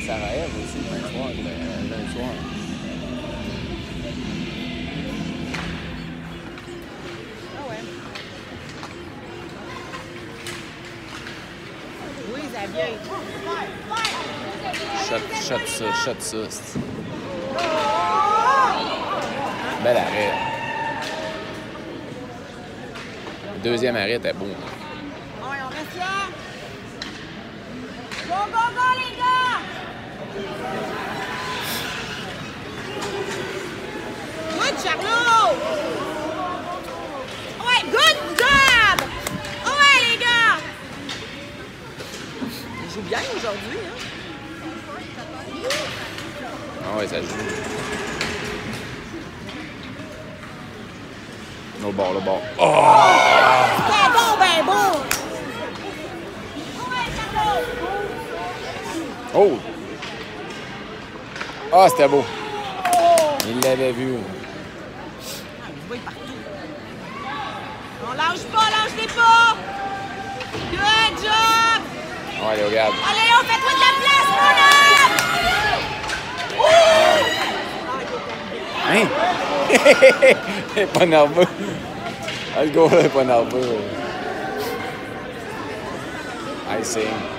Sarajevo aussi, le soir, lundi soir. Ah ouais. Oui, ça vient. Shot ça. Bel arrêt. Le deuxième arrêt était beau. Ah ouais, on reste là. Go, go, go, les gars! Good, Charlot! Ouais, good job! Ouais, les gars! Il joue bien aujourd'hui, hein? Ah ouais, ça joue. Le bord. Oh! C'était bon, ben bon! Ouais, Charlot! Oh! Ah, c'était beau. Il l'avait vu. Ah, il voit partout. On lâche les pas! Good job! Ouais, regarde. Allez, on fait-toi de la place, mon homme! Hein? Il est pas nerveux. Ah, le gars là est pas nerveux. I see.